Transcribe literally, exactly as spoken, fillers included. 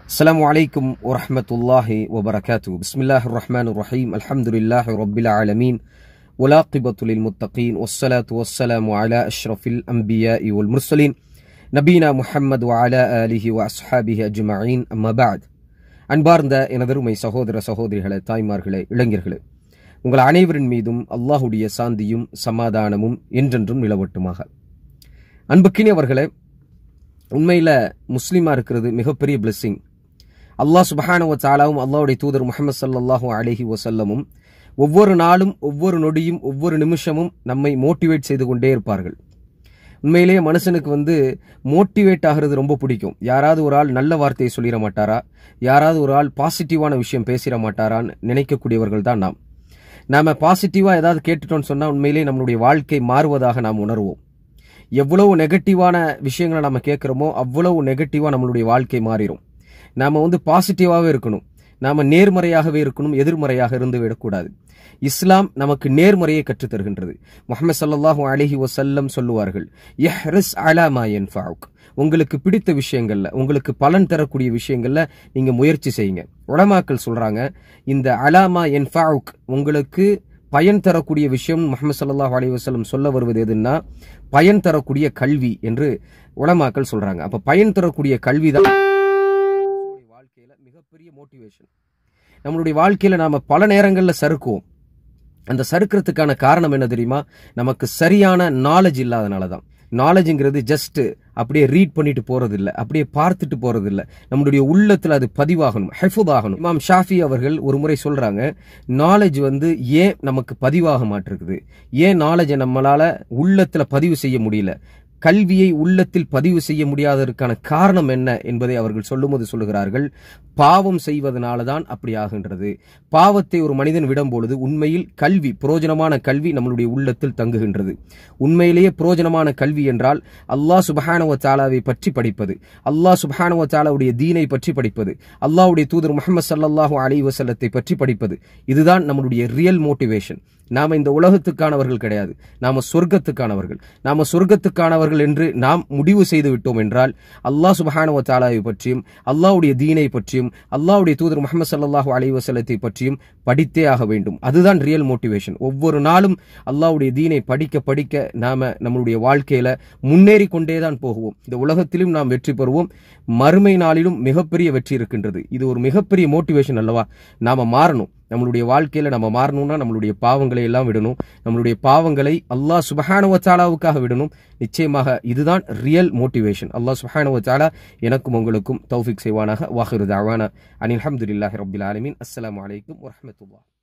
السلام عليكم ورحمة الله وبركاته. بسم الله الرحمن الرحيم. الحمد لله رب العالمين والعاقبة للمتقين والصلاة والسلام على أشرف الأنبياء والمرسلين نبينا محمد وعلى آله وأصحابه أجمعين. أما بعد. அன்பார்ந்த எனதருமை சகோதர சகோதரிகளே, தாய்மார்களே, இளைஞர்களே, உங்கள் அனைவரின் மீதும் அல்லாஹுடைய சாந்தியும் சமாதானமும் என்றென்றும் நிலவட்டுமாக. அன்புக்கினியவர்களே, உண்மையில் முஸ்லீமாக இருக்கிறது மிகப்பெரிய பிளெஸிங். அல்லாஹ் சுப்ஹானஹு வ தஆலாவும் அல்லாஹ்வுடைய தூதர் முஹம்மது ஸல்லல்லாஹு அலைஹி வஸல்லமும் ஒவ்வொரு நாளும் ஒவ்வொரு நொடியும் ஒவ்வொரு நிமிஷமும் நம்மை மோட்டிவேட் செய்து கொண்டே இருப்பார்கள். உண்மையிலேயே மனுஷனுக்கு வந்து மோட்டிவேட் ஆகிறது ரொம்ப பிடிக்கும். யாராவது ஒரு ஆள் நல்ல வார்த்தையை சொல்லிட மாட்டாரா, யாராவது ஒரு ஆள் பாசிட்டிவான விஷயம் பேசிட மாட்டாரான்னு நினைக்கக்கூடியவர்கள் தான் நாம். நாம பாசிட்டிவா ஏதாவது கேட்டுட்டோம்னு சொன்னா உண்மையிலேயே நம்மளுடைய வாழ்க்கை மாறுவதாக நாம் உணர்வோம். எவ்வளவு நெகட்டிவான விஷயங்களை நம்ம கேட்கிறோமோ அவ்வளவு நெகட்டிவா நம்மளுடைய வாழ்க்கை மாறிடும். நாம வந்து பாசிட்டிவாவே இருக்கணும், நாம நேர்மறையாகவே இருக்கணும், எதிர்மறையாக இருந்து விடக்கூடாது. இஸ்லாம் நமக்கு நேர்மறையை கற்றுத் தருகின்றது. முஹம்மது ஸல்லல்லாஹு அலைஹி வஸல்லம் சொல்லுவார்கள், இஹ்ரிஸ் அலா மா யன்ஃபஉக், உங்களுக்கு பிடித்த விஷயங்கள்ல, உங்களுக்கு பலன் தரக்கூடிய விஷயங்கள்ல நீங்க முயற்சி செய்யுங்க. உலமாக்கள் சொல்றாங்க, இந்த அலாமா யன்ஃபஉக், உங்களுக்கு பயன் தரக்கூடிய விஷயம் முஹம்மது ஸல்லல்லாஹு அலைஹி வஸல்லம் சொல்ல வருவது எதுன்னா பயன் தரக்கூடிய கல்வி என்று உலமாக்கள் சொல்றாங்க. அப்ப பயன் தரக்கூடிய கல்வி தான் வாழ்க்கையில மிகப்பெரிய மோட்டிவேஷன். நம்மளுடைய வாழ்க்கையில நாம பல நேரங்கள்ல சறுக்குவோம். அந்த சறுக்கிறதுக்கான காரணம் என்ன தெரியுமா? நமக்கு சரியான நாலேஜ் இல்லாதனாலதான். நாலேஜ்ங்கிறது ஜஸ்ட் அப்படியே ரீட் பண்ணிட்டு போறது இல்ல, அப்படியே பார்த்துட்டு போறது இல்ல, நம்மளுடைய உள்ளத்துல அது பதிவாகணும், ஹிஃபுத் ஆகணும். இமாம் ஷாஃபி அவர்கள் ஒரு முறை சொல்றாங்க, நாலேஜ் வந்து ஏன் நமக்கு பதிவாக மாட்டிருக்குது, ஏன் நாலேஜை நம்மளால உள்ளத்துல பதிவு செய்ய முடியல, கல்வியை உள்ளத்தில் பதிவு செய்ய முடியாததற்கான காரணம் என்ன என்பதை அவர்கள் சொல்லும்போது சொல்லுகிறார்கள், பாவம் செய்வதனால தான் அப்படி ஆகின்றது. பாவத்தை ஒரு மனிதன் விடும் பொழுது உண்மையில் கல்வி, புரோஜனமான கல்வி நம்மளுடைய உள்ளத்தில் தங்குகின்றது. உண்மையிலேயே புரோஜனமான கல்வி என்றால் அல்லாஹ் சுப்ஹானஹு வ தஆலாவை பற்றி படிப்பது, அல்லாஹ் சுப்ஹானஹு வ தஆலாவுடைய தீனை பற்றி படிப்பது, அல்லாஹ்வுடைய தூதர் முஹம்மது ஸல்லல்லாஹு அலைஹி வஸல்லத்தை பற்றி படிப்பது. இதுதான் நம்மளுடைய ரியல் மோட்டிவேஷன். நாம இந்த உலகத்துக்கானவர்கள் கிடையாது, நாம சொர்க்கத்துக்கானவர்கள். நாம சொர்க்கத்துக்கானவர்கள் என்று நாம் முடிவு செய்து விட்டோம் என்றால் அல்லாஹ் சுப்ஹானஹு வ தஆலாவை பற்றியும் அல்லாஹ்வுடைய தீனை பற்றியும் அல்லாஹ்வுடைய தூதர் முஹம்மது ஸல்லல்லாஹு அலைஹி வஸல்லத்தை பற்றியும் படித்தே ஆக வேண்டும். அதுதான் ரியல் மோட்டிவேஷன். ஒவ்வொரு நாளும் அல்லாஹ்வுடைய தீனை படிக்க படிக்க நாம நம்மளுடைய வாழ்க்கையில முன்னேறி கொண்டேதான் போகுவோம். இந்த உலகத்திலும் நாம் வெற்றி பெறுவோம், மறுமை நாளிலும் மிகப்பெரிய வெற்றி இருக்கின்றது. இது ஒரு மிகப்பெரிய மோட்டிவேஷன் அல்லவா? நாம மாறணும். நம்மளுடைய வாழ்க்கையில நம்ம மாறணும்னா நம்மளுடைய பாவங்களை எல்லாம் விடணும், நம்மளுடைய பாவங்களை அல்லாஹ் சுப்ஹானஹு வ தஆலாவுக்காக விடணும். நிச்சயமாக இதுதான் ரியல் மோட்டிவேஷன். அல்லாஹ் சுப்ஹானஹு வ தஆலா எனக்கும் உங்களுக்கும் தௌஃபீக் செய்வானாக. வாஹிரு தஅவானா அனில் ஹம்துலில்லாஹி ரப்பில் ஆலமீன். அஸ்ஸலாமு அலைக்கும் வரஹ்மத்துல்லாஹ்.